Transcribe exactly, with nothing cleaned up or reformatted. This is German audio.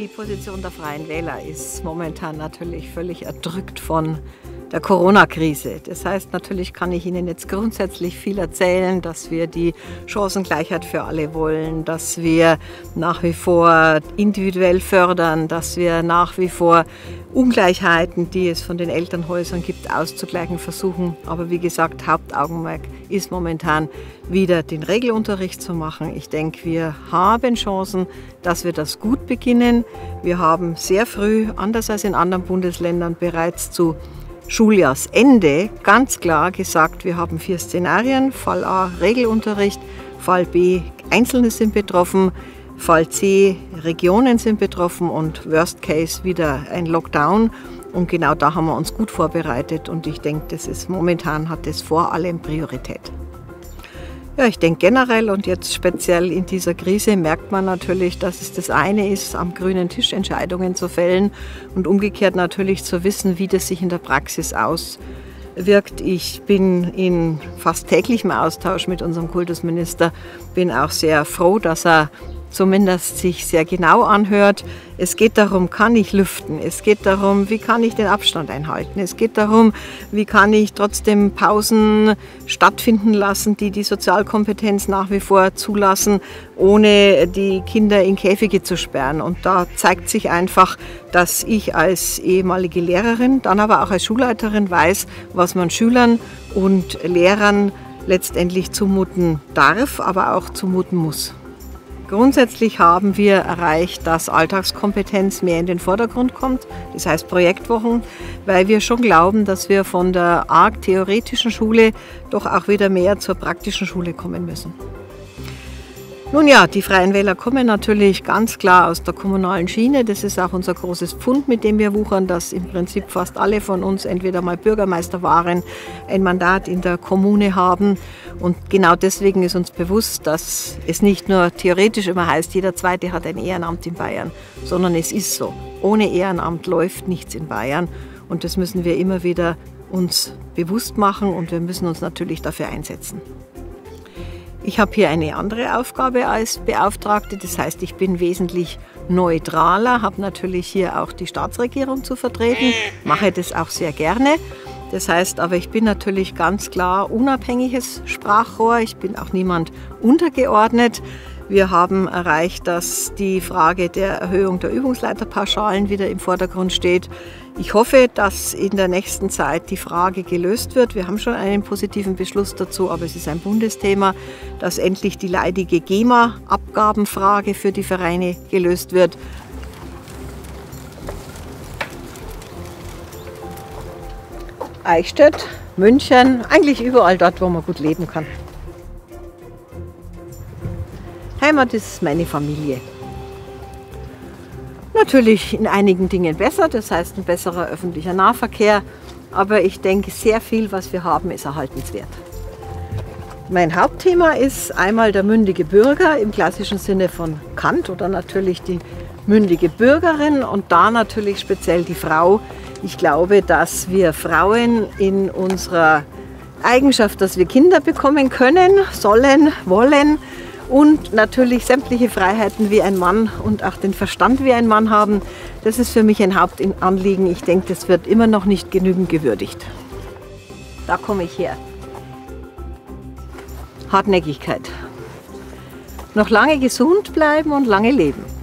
Die Position der Freien Wähler ist momentan natürlich völlig erdrückt von der Corona-Krise. Das heißt, natürlich kann ich Ihnen jetzt grundsätzlich viel erzählen, dass wir die Chancengleichheit für alle wollen, dass wir nach wie vor individuell fördern, dass wir nach wie vor Ungleichheiten, die es von den Elternhäusern gibt, auszugleichen versuchen. Aber wie gesagt, Hauptaugenmerk ist momentan wieder den Regelunterricht zu machen. Ich denke, wir haben Chancen, dass wir das gut beginnen. Wir haben sehr früh, anders als in anderen Bundesländern, bereits zu Schuljahrsende ganz klar gesagt, wir haben vier Szenarien. Fall A, Regelunterricht. Fall B, Einzelne sind betroffen. Fall C, Regionen sind betroffen und Worst Case wieder ein Lockdown. Und genau da haben wir uns gut vorbereitet und ich denke, das ist momentan hat das vor allem Priorität. Ja, ich denke generell und jetzt speziell in dieser Krise merkt man natürlich, dass es das eine ist, am grünen Tisch Entscheidungen zu fällen und umgekehrt natürlich zu wissen, wie das sich in der Praxis auswirkt. Ich bin in fast täglichem Austausch mit unserem Kultusminister, bin auch sehr froh, dass er zumindest sich sehr genau anhört. Es geht darum, kann ich lüften? Es geht darum, wie kann ich den Abstand einhalten? Es geht darum, wie kann ich trotzdem Pausen stattfinden lassen, die die Sozialkompetenz nach wie vor zulassen, ohne die Kinder in Käfige zu sperren. Und da zeigt sich einfach, dass ich als ehemalige Lehrerin, dann aber auch als Schulleiterin weiß, was man Schülern und Lehrern letztendlich zumuten darf, aber auch zumuten muss. Grundsätzlich haben wir erreicht, dass Alltagskompetenz mehr in den Vordergrund kommt, das heißt Projektwochen, weil wir schon glauben, dass wir von der arg theoretischen Schule doch auch wieder mehr zur praktischen Schule kommen müssen. Nun ja, die Freien Wähler kommen natürlich ganz klar aus der kommunalen Schiene. Das ist auch unser großes Pfund, mit dem wir wuchern, dass im Prinzip fast alle von uns entweder mal Bürgermeister waren, ein Mandat in der Kommune haben. Und genau deswegen ist uns bewusst, dass es nicht nur theoretisch immer heißt, jeder Zweite hat ein Ehrenamt in Bayern, sondern es ist so. Ohne Ehrenamt läuft nichts in Bayern. Und das müssen wir immer wieder uns bewusst machen und wir müssen uns natürlich dafür einsetzen. Ich habe hier eine andere Aufgabe als Beauftragte, das heißt, ich bin wesentlich neutraler, habe natürlich hier auch die Staatsregierung zu vertreten, mache das auch sehr gerne. Das heißt aber, ich bin natürlich ganz klar unabhängiges Sprachrohr, ich bin auch niemand untergeordnet. Wir haben erreicht, dass die Frage der Erhöhung der Übungsleiterpauschalen wieder im Vordergrund steht. Ich hoffe, dass in der nächsten Zeit die Frage gelöst wird. Wir haben schon einen positiven Beschluss dazu, aber es ist ein Bundesthema, dass endlich die leidige GEMA-Abgabenfrage für die Vereine gelöst wird. Eichstätt, München, eigentlich überall dort, wo man gut leben kann. Heimat ist meine Familie. Natürlich in einigen Dingen besser, das heißt ein besserer öffentlicher Nahverkehr, aber ich denke, sehr viel, was wir haben, ist erhaltenswert. Mein Hauptthema ist einmal der mündige Bürger im klassischen Sinne von Kant oder natürlich die mündige Bürgerin und da natürlich speziell die Frau. Ich glaube, dass wir Frauen in unserer Eigenschaft, dass wir Kinder bekommen können, sollen, wollen, und natürlich sämtliche Freiheiten wie ein Mann und auch den Verstand wie ein Mann haben. Das ist für mich ein Hauptanliegen. Ich denke, das wird immer noch nicht genügend gewürdigt. Da komme ich her. Hartnäckigkeit. Noch lange gesund bleiben und lange leben.